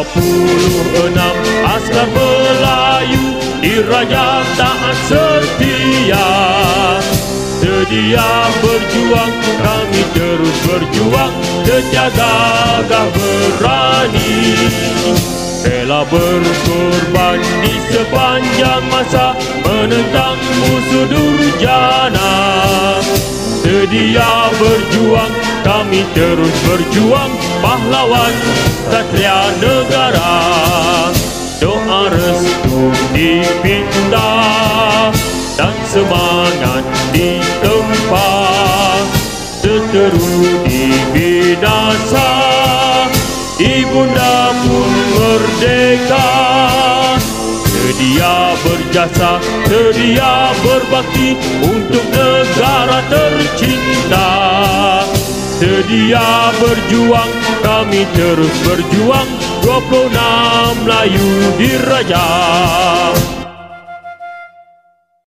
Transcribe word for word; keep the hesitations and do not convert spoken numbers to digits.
puluh enam askar Melayu diraja taat setia. Sedia berjuang, kami terus berjuang, setia gagah berani. Rela berkorban di sepanjang masa menentang musuh durjana. Sedia berjuang, kami terus berjuang, pahlawan satria negara. Doa restu dipinta dan semangat ditempa, seteru dibinasa, ibunda pun merdeka. Sedia berjasa, sedia berbakti untuk negara tercinta. Sedia berjuang, kami terus berjuang, dua puluh enam Melayu diraja.